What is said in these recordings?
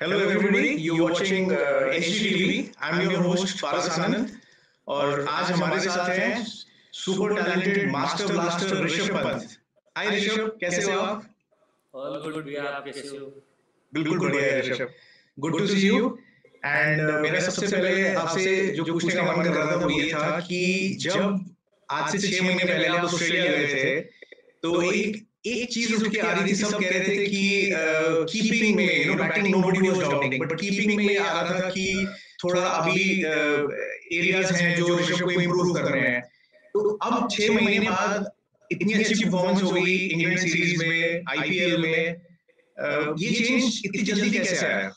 Hello everybody, you're watching HGTV. I'm your host पारस आनंद और आज हमारे साथ हैं super talented master blaster Rishabh Pant. Hi Rishabh, कैसे हो आप? ऑल गुड भैया, आप कैसे हो? बिल्कुल बढ़िया है Rishabh, good to see you. And मेरा सबसे पहले आपसे जो पूछने का मन कर रहा था वो ये था कि जब आज से 6 महीने पहले आप ऑस्ट्रेलिया गए थे तो एक चीज उठ के आ रही थी, सब कह रहे थे कि कीपिंग में batting nobody was doubting, but keeping में ये आ रहा था कि थोड़ा अभी एरियाज हैं जो ऋषभ को इंप्रूव कर रहे हैं। तो अब 6 महीने बाद इतनी अच्छी परफॉर्मेंस हो गई इंग्लैंड सीरीज में, आईपीएल में, ये चेंज इतनी जल्दी कैसे आया?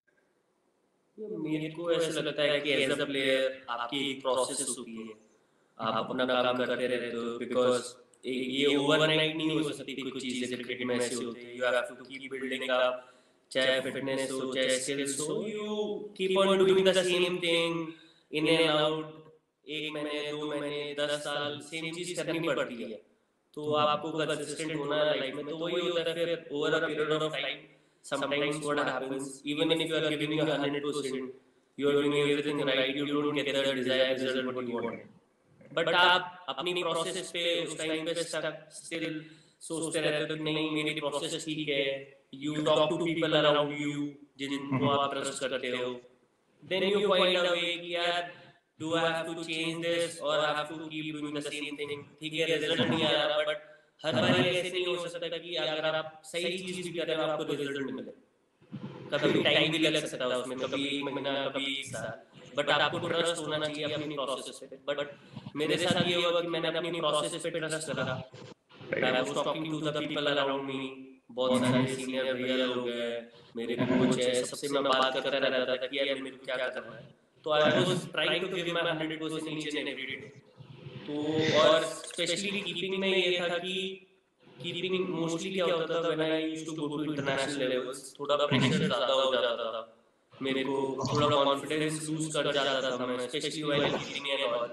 मेरे को ऐसा लगता है कि एज अ प्लेयर आपकी एक प्रोसेस होती है, आप अपना काम करते रहते हो, बिकॉज ये ओवरनाइट नहीं हो सकती। कुछ चीजें क्रिकेट में ऐसी होती है, you have to keep building up, चाहे फिटनेस हो चाहे स्किल्स हो, you keep on doing the same thing in and out. 1 महीने 2 महीने 10 साल सेम चीज करनी पड़ती है, तो आपको कंसिस्टेंट होना है लाइफ में। तो वही होता है फिर over a period of time sometimes what happens, even if you are giving your 100%, you are doing everything right, you don't get the desired result what you want, but आप अपनी प्रोसेस पे उस टाइम पे still सोचते रहते हो कि नहीं मेरी प्रोसेस ठीक है। You talk to people around you जिनको आप ट्रस्ट करते हो, then you find a way कि यार do I have to change this और I have to keep doing the same thing. ठीक है, रिजल्ट नहीं आ रहा, बट हर बार ऐसे नहीं हो सकता कि अगर आप सही चीज भी कर रहे हो आपको रिजल्ट मिले। कभी टाइम भी लग सकता है उसमें, कभी 1 महीना कभी 1 साल, बट आपको ट्रस्ट होना चाहिए अपनी प्रोसेस पे। बट मेरे साथ ये हुआ कि मैंने अपनी प्रोसेस पे ट्रस्ट करा। I was talking to the people around me, बहुत सारे सीनियर भैया लोग हैं, मेरे कोच है, सबसे मैं बात करता रहता था कि यार मेरे को क्या करना है। तो I was trying to give my 100% each and every day. तो और स्पेशली कीपिंग में ये था कि कीपिंग मोस्टली क्या होता था, when I used to go to international levels, थोड़ा प्रेशर ज्यादा हो जाता था, मेरे को थोड़ा कॉन्फिडेंस लूज कर जाता था मैं, specially while keeping and all,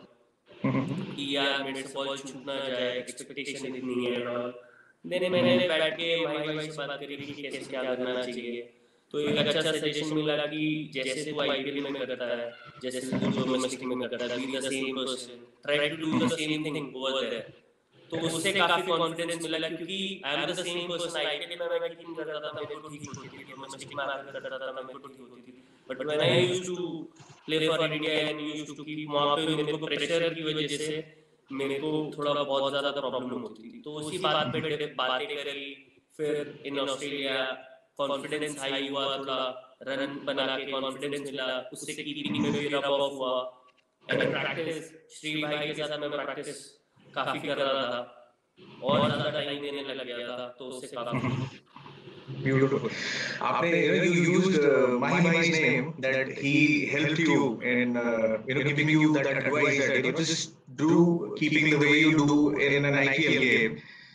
कि यार मेरे से बॉल छूट ना जाए, एक्सपेक्टेशन इतनी है एंड ऑल। देन मैंने बैठ के भाई भाई से बात करी कि कैसे क्या करना चाहिए। तो एक अच्छा सजेशन मिला कि जैसे तू आईपीएल में करता है, जैसे तू डोमेस्टिक में करता है, be the same person, try to do the same thing over there. तो उससे काफी कॉन्फिडेंस मिला, क्योंकि I am the same person. IPL में मैं कीपिंग करता था, मेरे को ठीक होती थी, डोमेस्टिक में आकर करता था, मेरे को ठीक होती थी, but when I used to play for India and used to keep, वहां पे मेरे को प्रेशर की वजह से मेरे को थोड़ा बहुत ज्यादा प्रॉब्लम होती थी। तो उसी बात पे बातें करी, फिर इन ऑस्ट्रेलिया कॉन्फिडेंस हाई हुआ, थोड़ा रन बना के कॉन्फिडेंस मिला, उससे कीपिंग में भी रब ऑफ हुआ। एंड प्रैक्टिस श्री भाई के साथ मैं प्रैक्टिस काफी कर रहा था और ज्यादा टाइम देने लग गया था, तो उससे काफी Beautiful. आपने you used Mahi Mahi's name that he helped you in giving you that advice that just do keeping the way you do in an IPL game.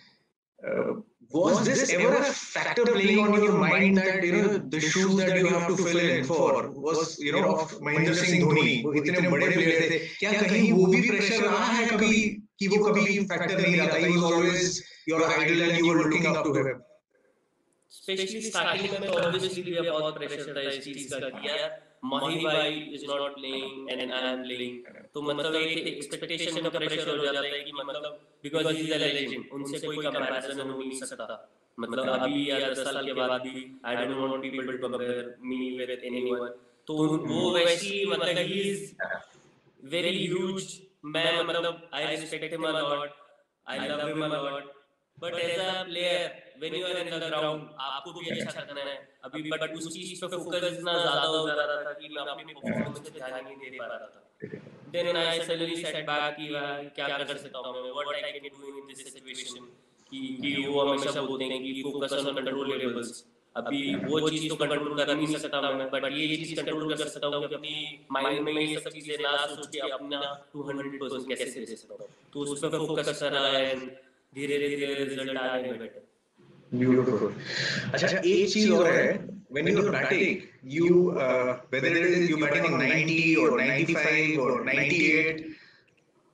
Was this ever a factor playing on your mind that the shoes that you have to fill in for was of Mahendra Singh Dhoni, वो इतने बड़े player थे, क्या कहीं वो भी pressure रहा है कभी कि वो कभी फैक्टर नहीं रहा? He was always your idol and you were looking up to him. Specially starting में तो ऑब्वियसली भी बहुत प्रेशर था इस चीज का कि यार माही भाई is not playing and I am playing, तो मतलब एक एक्सपेक्टेशन का प्रेशर हो जाता है कि मतलब because he is a legend, उनसे कोई कंपैरिजन हो नहीं सकता। मतलब अभी या 10 साल के बाद भी I don't want people to compare me with anyone. तो वो वैसी मतलब ही इज वेरी ह्यूज, मैं मतलब I respect him a lot, I love him a lot, but as a player when you are in the ground आपको भी अच्छा करना है अभी, बट उस चीज पे फोकस इतना ज्यादा हो जा रहा था कि मैं अपनी परफॉर्मेंस पे ध्यान नहीं दे पा रहा था। Then I suddenly set back कि क्या कर सकता हूं मैं, what I can do in this situation, कि वो हमेशा बोलते हैं कि फोकस ऑन कंट्रोलेबल्स। अभी वो चीज तो कंट्रोल कर नहीं सकता मैं, बट ये चीज कंट्रोल कर सकता हूँ कि अपनी माइंड में ये सब चीजें ना सोच के अपना 200% कैसे दे सकता हूँ, तो उस पर फोकस कर रहा है, धीरे धीरे रिजल्ट आ रहे हैं बेटर। Beautiful. अच्छा, एक चीज और है, when you're batting, you whether it is you're batting on 90 or 95 or 98,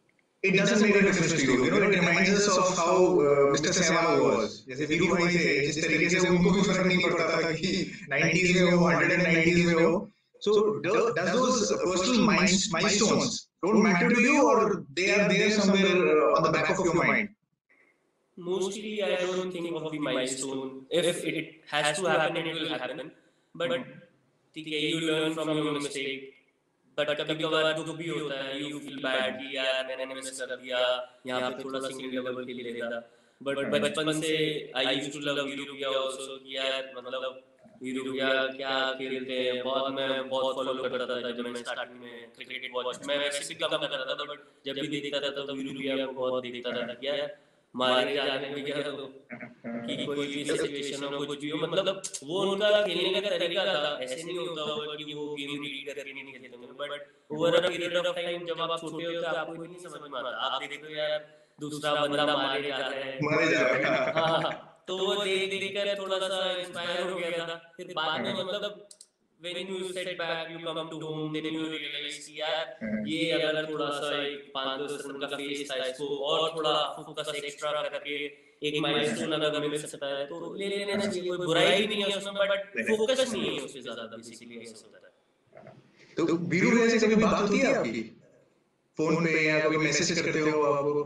it doesn't make a difference to you. You know, it reminds us of how Mr. Sehwag was. जैसे वीरू भाई थे, जिस तरीके से उनको भी फर्क नहीं पड़ता था कि 90s में हो, 190s में हो. So does those personal milestones don't matter to you, or they are there somewhere on the back of your mind? Mostly, I don't think of the milestone. If it has to happen, it will happen. But you learn from your mistake. But कभी कभार दुख भी होता है. You feel bad कि यार मैंने miss कर दिया. यहाँ पे थोड़ा सिंगल लेवल खेल लेता. But बचपन से I used to love Veeru भैया also कि यार मतलब वीरू भैया क्या खेलते हैं. मैं बहुत फॉलो करता था जब मैं स्टार्टिंग में क्रिकेट वॉच. मैं वैसे भी कम करता था, बट जब भी देखता था तो वीरू भैया को बहुत देखता था कि यार मारे जाने में क्या कि कोई भी सिचुएशन हो, कुछ भी हो, मतलब वो उनका खेलने का तरीका था. ऐसे नहीं होता होगा कि वो गेम रीड करके नहीं खेलते होंगे, but over a period of time जब आप छोटे होते हो आपको नहीं समझ में आता. आप देखते हो यार दूसरा बंदा मारे जा रहा है. हाँ, तो वो देख कर थोड़ा सा इंस्पायर हो गया था. फिर बाद में मतलब when you set back, you come to home, then you realize कि यार ये अगर थोड़ा सा एक 5-10 रन का फेस था, इसको और थोड़ा फोकस एक्स्ट्रा करके एक माइलस्टोन अगर मिल सकता है तो ले लेना चाहिए. कोई बुराई भी नहीं है उसमें, बट फोकस नहीं है उससे ज्यादा. बेसिकली ऐसा होता है. तो वीरू भैया से कभी बात होती है आपकी फोन पे, या कभी मैसेज करते हो आप?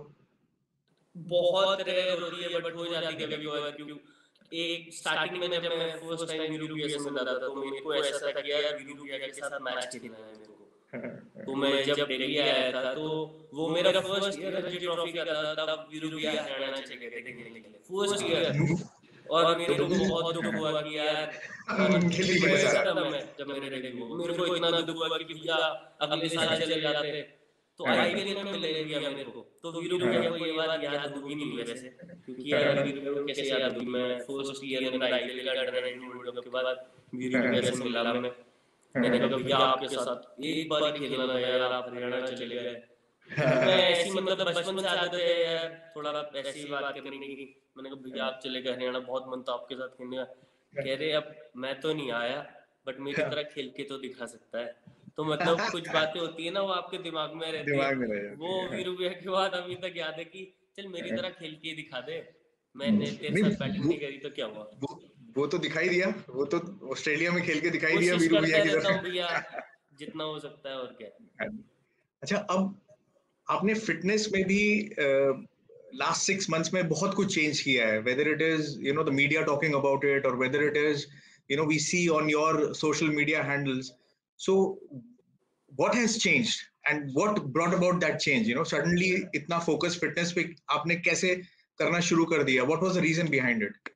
बहुत रेयर होती है, बट हो जाती है कभी कभार. क्योंकि एक स्टार्टिंग में जब मैं फर्स्ट टाइम वीरू भैया से मिला था तो मेरे को ऐसा था कि यार वीरू भैया के साथ मैच खेलना है मेरे को. तो मैं जब दिल्ली आया था तो वो मेरा फर्स्ट ईयर रणजी ट्रॉफी का था. तब वीरू भैया हरियाणा चले गए थे खेलने के लिए फर्स्ट ईयर. और मेरे को बहुत दुख हुआ कि यार खेल नहीं पाया मैं. जब मेरे डेब्यू मेरे को इतना दुख हुआ कि भैया अगले साल चले जाते तो आईपीएल में मिले भैया मेरे को. तो वीरू भैया को ये बात याद होगी नहीं वैसे, क्योंकि यार वीरू भैया को कैसे याद होगी. मैं फर्स्ट ईयर में आईपीएल का अंडर-19 वर्ल्ड कप के बाद वीरू भैया से मिला. मैंने कहा भैया आपके साथ एक बार ही खेलना था यार, आप हरियाणा चले गए. मैं ऐसी मतलब बचपन से आदत है यार थोड़ा ऐसी बात करने की. मैंने कहा भैया आप चले गए हरियाणा, बहुत मन था आपके साथ खेलने का. कह रहे अब मैं तो नहीं आया, बट मेरी तरह खेल के तो दिखा सकता है. तो मतलब कुछ बातें होती है ना वो आपके दिमाग में रहती है. वो वीरू भैया के बाद अभी तक याद है कि चल मेरी तरह खेल के दिखा दे. मैंने तेरे साथ बैटिंग नहीं करी तो क्या हुआ. वो तो दिखाई दिया, वो तो ऑस्ट्रेलिया में खेल के दिखाई दिया वीरू भैया की तरह. भैया जितना हो सकता है और क्या. अच्छा, अब आपने फिटनेस में भी लास्ट 6 months में बहुत कुछ चेंज किया है. Whether it is you know the media talking about it, और whether it is you know we see on your social media handles. So what has changed and what brought about that change? You know, suddenly itna focus fitness पे आपने कैसे करना शुरू कर दिया? What was the reason behind it?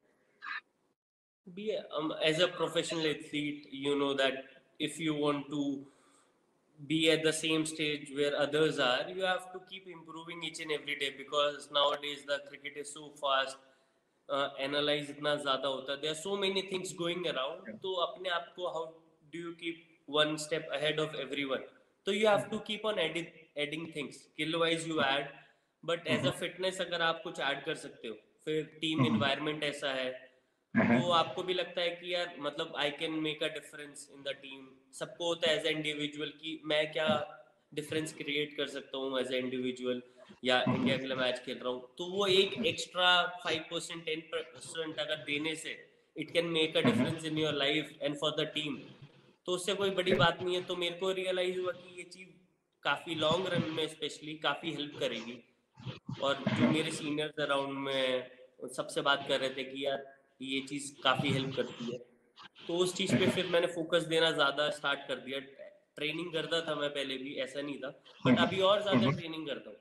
As a professional athlete, you know that if you want to be at the same stage where others are, you have to keep improving each and every day, because nowadays the cricket is so fast. Analyse इतना ज्यादा होता है. There are so many things going around. तो अपने आप को how do you keep one step ahead of everyone. तो you have to keep on adding things. Skill wise you add, but as a fitness अगर आप कुछ add कर सकते हो, फिर टीम एनवायरनमेंट ऐसा है तो आपको भी लगता है कि यार मतलब I can make a difference in the team. सबको होता है एज ए इंडिविजुअल कि मैं क्या डिफरेंस क्रिएट कर सकता हूँ एज ए इंडिविजुअल, या इंडिया के लिए मैच खेल रहा हूँ. तो वो एक एक्स्ट्रा 5% 10% अगर देने से it can make a difference in your life and for the team. तो उससे कोई बड़ी बात नहीं है. तो मेरे को रियलाइज हुआ कि ये चीज काफी लॉन्ग रन में स्पेशली काफी हेल्प करेगी. और जो मेरे सीनियर्स अराउंड में सबसे बात कर रहे थे कि यार ये चीज काफी हेल्प करती है. तो उस चीज पे फिर मैंने फोकस देना ज्यादा स्टार्ट कर दिया. ट्रेनिंग करता था मैं पहले भी, ऐसा नहीं था, बट अभी और ज्यादा ट्रेनिंग करता हूँ.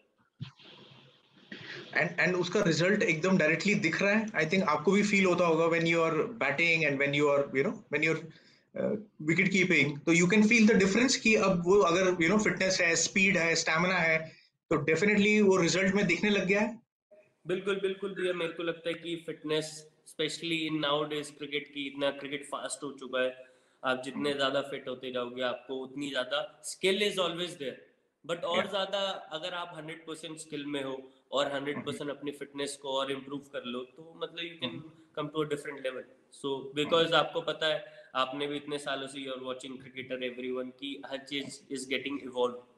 एंड उसका रिजल्ट एकदम डायरेक्टली दिख रहा है. आई थिंक आपको भी फील होता होगा when you are batting and when you are you know when you are wicket keeping, तो you can feel the difference कि अब वो अगर यू नो फिटनेस है, स्पीड है, स्टैमिना है, तो डेफिनेटली वो रिजल्ट में दिखने लग गया है. बिल्कुल बिल्कुल भैया. मेरे को लगता है कि fitness specially in nowadays cricket की, इतना क्रिकेट फास्ट हो चुका है. आप जितने ज्यादा फिट होते जाओगे आपको उतनी ज्यादा skill is always there. But और ज्यादा अगर आप 100% स्किल में हो और 100% अपनी फिटनेस को और इम्प्रूव कर लो तो मतलब you can come to a different level. So because आपको पता है, आपने भी इतने सालों से you are watching cricketer everyone की हर चीज is getting evolve.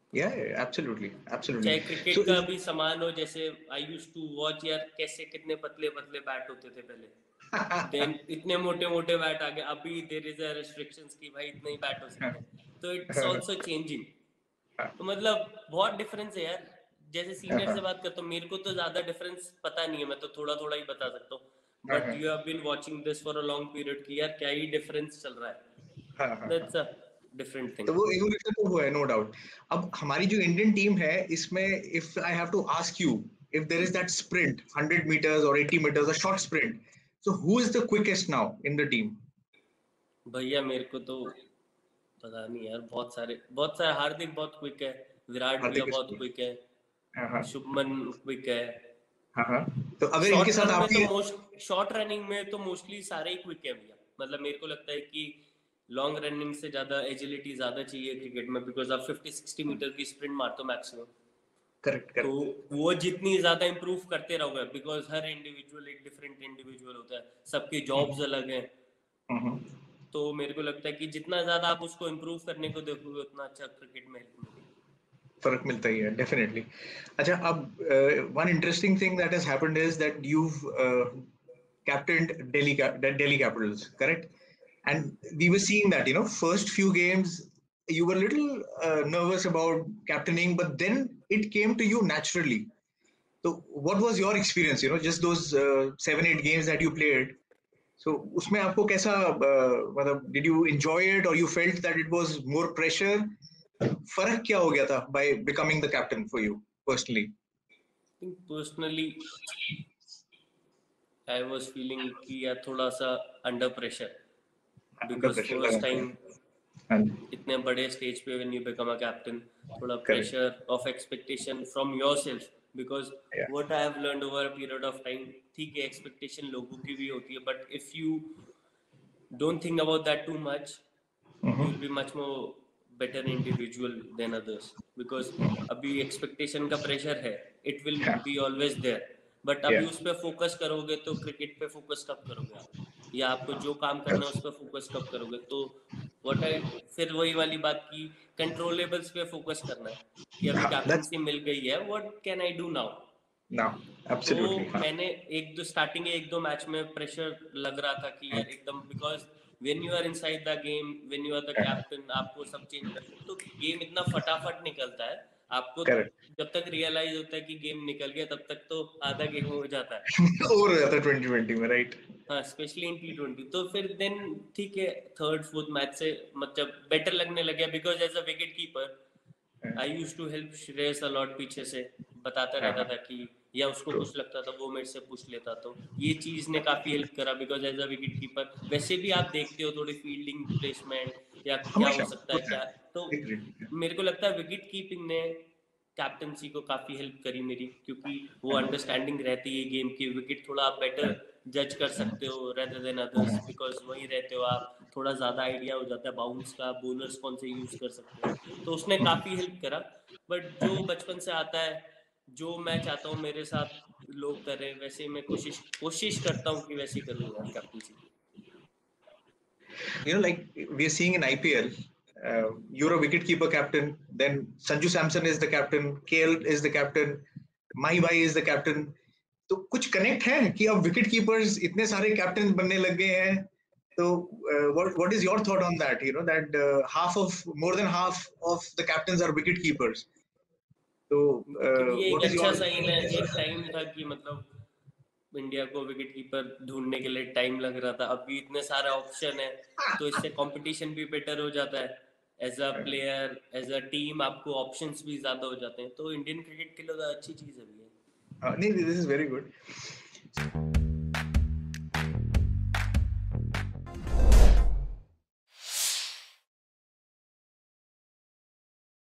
Absolutely absolutely. चाहे क्रिकेट सो का भी समान हो, जैसे आई यूज टू वॉच यार, कैसे कितने पतले पतले बैट होते थे पहले, देन इतने मोटे मोटे बैट आ गए, अभी देयर इज अ रेस्ट्रिक्शंस कि भाई इतने ही बैट हो सकते हैं, तो इट्स आल्सो चेंजिंग। तो मतलब बहुत डिफरेंस है यार। जैसे सीनियर से बात करता हूँ, मेरे को तो ज्यादा डिफरेंस पता नहीं है, मैं तो थोड़ा थोड़ा ही बता सकता हूँ, but you have been watching this for a long period कि यार क्या ही डिफरेंस चल रहा है, दैट्स अ डिफरेंट थिंग। तो वो एवोल्यूशन तो हुआ है, नो डाउट। अब हमारी जो इंडियन टीम है इसमें, if I have to ask you, if there is that sprint 100 meters or 80 meters, a short sprint, so who is the quickest now in the team? भैया मेरे को तो पता नहीं यार, बहुत सारे, हार्दिक बहुत क्विक है, विराट भैया हार्दिक is बहुत quick. क्विक है, हाँ हाँ शुभमन क्विक है। हाँ। तो अगर इनके साथ आपकी, शॉर्ट रनिंग में तो मोस्टली सारे ही क्विक है भैया। मतलब मेरे को लगता है कि लॉन्ग रनिंग से ज्यादा एजिलिटी ज्यादा चाहिए क्रिकेट में, बिकॉज आप 50-60 मीटर की स्प्रिंट मारते हो मैक्सिमम। करेक्ट तो करेक्ट। वो जितनी ज्यादा इंप्रूव करते रहोगे, बिकॉज हर इंडिविजुअल एक डिफरेंट इंडिविजुअल होता है, सबकी जॉब्स अलग हैं, तो मेरे को लगता है कि जितना ज्यादा आप उसको इम्प्रूव करने को देखोगे उतना अच्छा क्रिकेट में हेल्प मिलेगी। फर्क मिलता ही है डेफिनेटली। अच्छा, अब one interesting thing that has happened is that you captained Delhi Capitals, correct? And we were seeing that, first few games you were a little nervous about captaining, but then it came to you naturally. So what was your experience, just those 7-8 games that you played? So उसमें आपको कैसा, मतलब did you enjoy it, or you felt that it was more pressure? फर्क क्या हो गया था by becoming the captain for you personally? I think personally I was feeling कि यार थोड़ा सा under pressure, under because pressure first लगा। टाइम इतने बड़े स्टेज पे when you become a captain, थोड़ा correct. Pressure of expectation from yourself, because या what I have learned over a period of time, ठीक है एक्सपेक्टेशन लोगों की भी होती है, but if you don't think about that too much, you'll be much more better individual than others, because अभी expectation का pressure है, it will be always there, but या अभी उस पर फोकस करोगे तो क्रिकेट पे फोकस कब करोगे आप, या आपको जो काम करना है उस पर फोकस कब करोगे? तो व्हाट आई, फिर वही वाली बात की कंट्रोलेबल्स पे फोकस करना है कि अभी दैट्स कैप्टनसी मिल गई है, what can I do now. Now तो एब्सोल्युटली। हाँ मैंने स्टार्टिंग के एक दो मैच में प्रेशर लग रहा था कि यार एकदम, because when you are inside the game, when you are the captain, आपको सब चेंज कर, तो गेम इतना फटाफट निकलता है, आपको करेक्ट। जब तक रियलाइज होता है कि गेम निकल गया तब तक तो आधा गेम हो जाता है। ओवर हो जाता है 2020 में, राइट? हाँ, स्पेशली इन T20। तो फिर देन ठीक है, थर्ड फोर्थ मैच से मतलब बेटर लगने लग गया, because as a wicket keeper I used to help Shreyas a lot, पीछे से बताता रहता था कि, या उसको ट्रू। कुछ लगता था वो मेरे से पूछ लेता, तो ये चीज ने काफी हेल्प करा, because as a wicket keeper वैसे भी आप देखते हो थोड़ी फील्डिंग प्लेसमेंट या क्या हो हमेशा सकता है होता क्या, है। तो एग्री। मेरे को लगता है विकेट कीपिंग ने कैप्टनसी को काफी हेल्प करी मेरी, क्योंकि वो अंडरस्टैंडिंग रहती है गेम की, विकेट थोड़ा आप बेटर जज कर सकते हो रेदर देन अदर्स, बिकॉज वही रहते हो आप, थोड़ा ज्यादा आइडिया हो जाता है बाउंस का, बॉलर्स कौन से यूज कर सकते हैं, तो उसने काफी हेल्प करा। बट जो बचपन से आता है, जो मैं चाहता हूँ मेरे साथ लोग करें वैसे मैं कोशिश करता हूँ कि वैसे करूँ यार captaincy. Like we are seeing in IPL, you're a wicketkeeper captain, then Sanju Samson is the captain, KL is the captain, Mahi Bhai is the captain. तो कुछ कनेक्ट है कि अब विकेट कीपर्स इतने सारे कैप्टन बनने लग गए हैं? तो what is your thought on that? That more than half of the captains are wicket keepers. तो तो ये एक what is अच्छा your साइन है, एक टाइम था कि मतलब इंडिया को विकेट कीपर ढूंढने के लिए टाइम लग रहा था, अभी इतने सारे ऑप्शन है तो इससे कंपटीशन भी बेटर हो जाता है, as a player as a team आपको ऑप्शंस भी ज्यादा हो जाते हैं, तो इंडियन क्रिकेट के लिए तो अच्छी चीज है भी है। नहीं, this is very good.